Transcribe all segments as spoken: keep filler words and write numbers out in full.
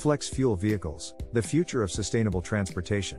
Flex fuel vehicles, the future of sustainable transportation.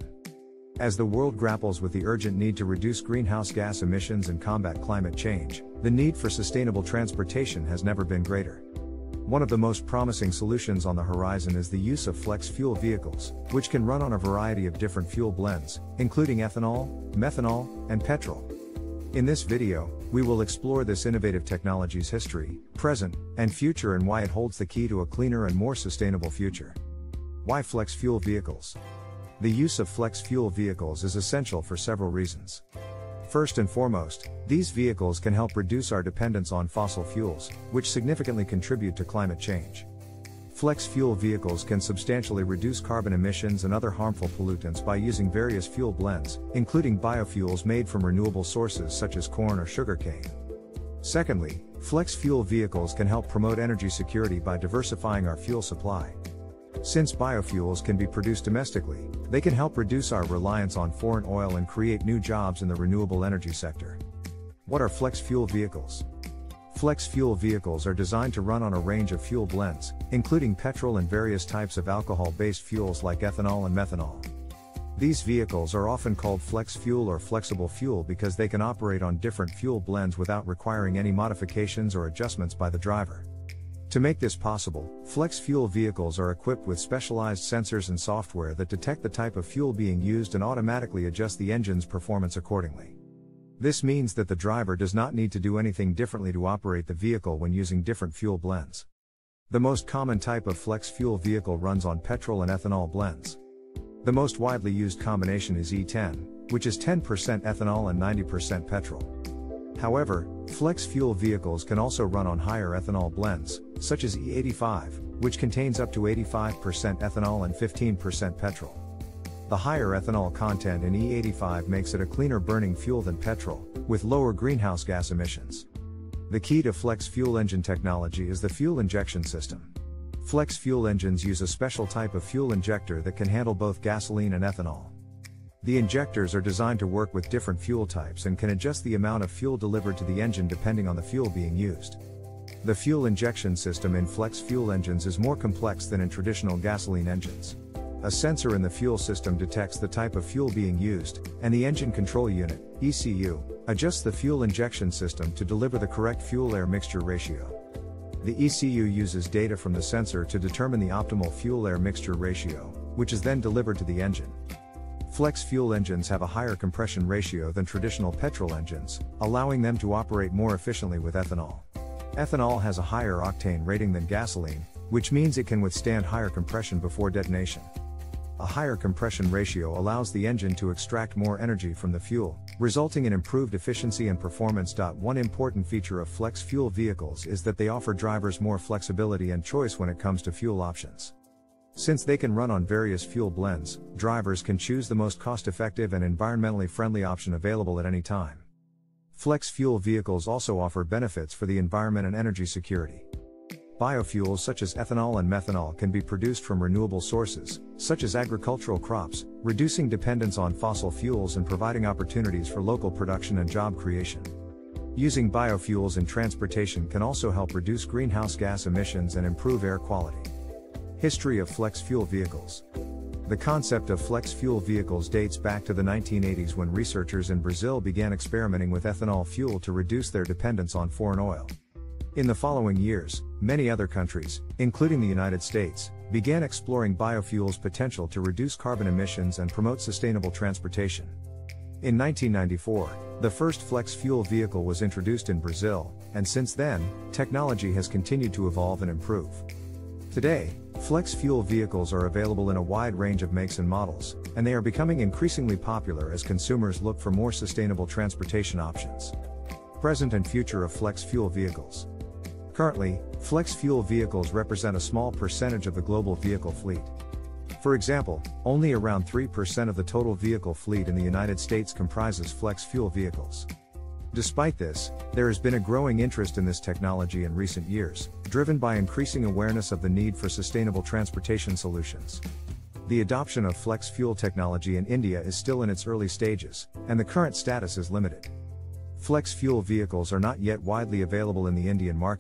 As the world grapples with the urgent need to reduce greenhouse gas emissions and combat climate change, the need for sustainable transportation has never been greater. One of the most promising solutions on the horizon is the use of flex fuel vehicles, which can run on a variety of different fuel blends, including ethanol, methanol, and petrol. In this video, we will explore this innovative technology's history, present, and future, and why it holds the key to a cleaner and more sustainable future. Why flex fuel vehicles? The use of flex fuel vehicles is essential for several reasons. First and foremost, these vehicles can help reduce our dependence on fossil fuels, which significantly contribute to climate change. Flex fuel vehicles can substantially reduce carbon emissions and other harmful pollutants by using various fuel blends, including biofuels made from renewable sources such as corn or sugarcane. Secondly, flex fuel vehicles can help promote energy security by diversifying our fuel supply. Since biofuels can be produced domestically, they can help reduce our reliance on foreign oil and create new jobs in the renewable energy sector. What are flex fuel vehicles? Flex fuel vehicles are designed to run on a range of fuel blends, including petrol and various types of alcohol-based fuels like ethanol and methanol. These vehicles are often called flex fuel or flexible fuel because they can operate on different fuel blends without requiring any modifications or adjustments by the driver. To make this possible, flex fuel vehicles are equipped with specialized sensors and software that detect the type of fuel being used and automatically adjust the engine's performance accordingly. This means that the driver does not need to do anything differently to operate the vehicle when using different fuel blends. The most common type of flex fuel vehicle runs on petrol and ethanol blends. The most widely used combination is E ten, which is ten percent ethanol and ninety percent petrol. However, flex fuel vehicles can also run on higher ethanol blends, such as E eighty-five, which contains up to eighty-five percent ethanol and fifteen percent petrol. The higher ethanol content in E eighty-five makes it a cleaner burning fuel than petrol, with lower greenhouse gas emissions. The key to flex fuel engine technology is the fuel injection system. Flex fuel engines use a special type of fuel injector that can handle both gasoline and ethanol. The injectors are designed to work with different fuel types and can adjust the amount of fuel delivered to the engine depending on the fuel being used. The fuel injection system in flex fuel engines is more complex than in traditional gasoline engines. A sensor in the fuel system detects the type of fuel being used, and the engine control unit, E C U, adjusts the fuel injection system to deliver the correct fuel-air mixture ratio. The E C U uses data from the sensor to determine the optimal fuel-air mixture ratio, which is then delivered to the engine. Flex fuel engines have a higher compression ratio than traditional petrol engines, allowing them to operate more efficiently with ethanol. Ethanol has a higher octane rating than gasoline, which means it can withstand higher compression before detonation. A higher compression ratio allows the engine to extract more energy from the fuel, resulting in improved efficiency and performance. One important feature of flex fuel vehicles is that they offer drivers more flexibility and choice when it comes to fuel options. Since they can run on various fuel blends, drivers can choose the most cost-effective and environmentally friendly option available at any time. Flex fuel vehicles also offer benefits for the environment and energy security. Biofuels such as ethanol and methanol can be produced from renewable sources, such as agricultural crops, reducing dependence on fossil fuels and providing opportunities for local production and job creation. Using biofuels in transportation can also help reduce greenhouse gas emissions and improve air quality. History of flex fuel vehicles. The concept of flex fuel vehicles dates back to the nineteen eighties when researchers in Brazil began experimenting with ethanol fuel to reduce their dependence on foreign oil. In the following years, many other countries, including the United States, began exploring biofuels' potential to reduce carbon emissions and promote sustainable transportation. In nineteen ninety-four, the first flex fuel vehicle was introduced in Brazil, and since then, technology has continued to evolve and improve. Today, flex fuel vehicles are available in a wide range of makes and models, and they are becoming increasingly popular as consumers look for more sustainable transportation options. Present and future of flex fuel vehicles. Currently, flex fuel vehicles represent a small percentage of the global vehicle fleet. For example, only around three percent of the total vehicle fleet in the United States comprises flex fuel vehicles. Despite this, there has been a growing interest in this technology in recent years, driven by increasing awareness of the need for sustainable transportation solutions. The adoption of flex fuel technology in India is still in its early stages, and the current status is limited. Flex fuel vehicles are not yet widely available in the Indian market,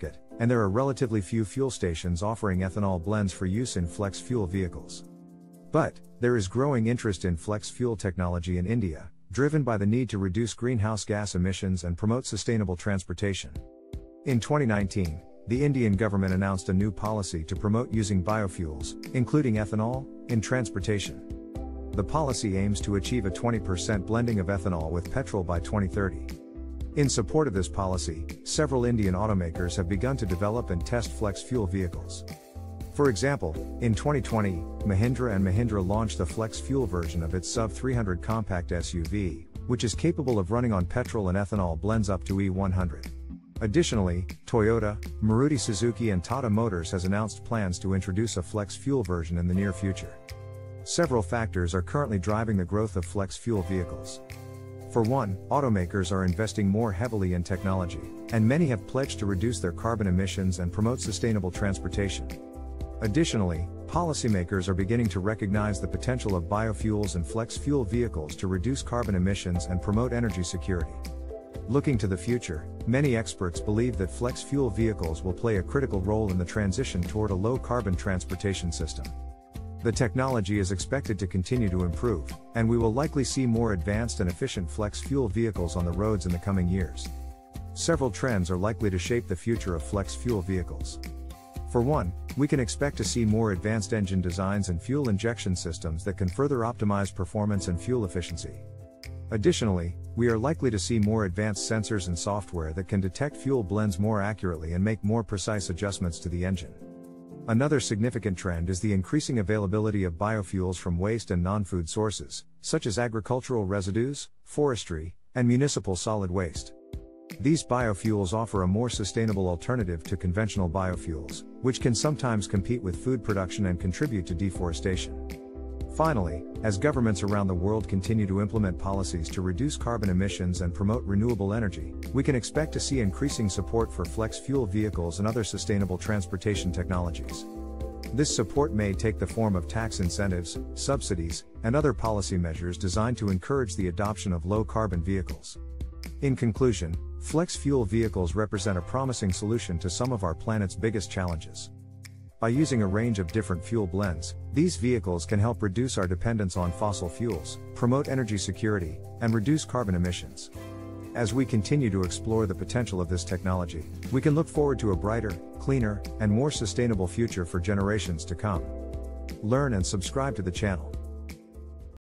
and there are relatively few fuel stations offering ethanol blends for use in flex fuel vehicles. But, there is growing interest in flex fuel technology in India, driven by the need to reduce greenhouse gas emissions and promote sustainable transportation. In twenty nineteen, the Indian government announced a new policy to promote using biofuels, including ethanol, in transportation. The policy aims to achieve a twenty percent blending of ethanol with petrol by twenty thirty. In support of this policy, several Indian automakers have begun to develop and test flex fuel vehicles. For example, in twenty twenty, Mahindra and Mahindra launched a flex fuel version of its sub three hundred compact S U V, which is capable of running on petrol and ethanol blends up to E one hundred. Additionally, Toyota, Maruti Suzuki and Tata Motors has announced plans to introduce a flex fuel version in the near future. Several factors are currently driving the growth of flex fuel vehicles. For one, automakers are investing more heavily in technology, and many have pledged to reduce their carbon emissions and promote sustainable transportation. Additionally, policymakers are beginning to recognize the potential of biofuels and flex fuel vehicles to reduce carbon emissions and promote energy security. Looking to the future, many experts believe that flex fuel vehicles will play a critical role in the transition toward a low-carbon transportation system. The technology is expected to continue to improve, and we will likely see more advanced and efficient flex fuel vehicles on the roads in the coming years. Several trends are likely to shape the future of flex fuel vehicles. For one, we can expect to see more advanced engine designs and fuel injection systems that can further optimize performance and fuel efficiency. Additionally, we are likely to see more advanced sensors and software that can detect fuel blends more accurately and make more precise adjustments to the engine. Another significant trend is the increasing availability of biofuels from waste and non-food sources, such as agricultural residues, forestry, and municipal solid waste. These biofuels offer a more sustainable alternative to conventional biofuels, which can sometimes compete with food production and contribute to deforestation. Finally, as governments around the world continue to implement policies to reduce carbon emissions and promote renewable energy, we can expect to see increasing support for flex fuel vehicles and other sustainable transportation technologies. This support may take the form of tax incentives, subsidies, and other policy measures designed to encourage the adoption of low-carbon vehicles. In conclusion, flex fuel vehicles represent a promising solution to some of our planet's biggest challenges. By using a range of different fuel blends, these vehicles can help reduce our dependence on fossil fuels, promote energy security, and reduce carbon emissions. As we continue to explore the potential of this technology, we can look forward to a brighter, cleaner, and more sustainable future for generations to come. Learn and subscribe to the channel.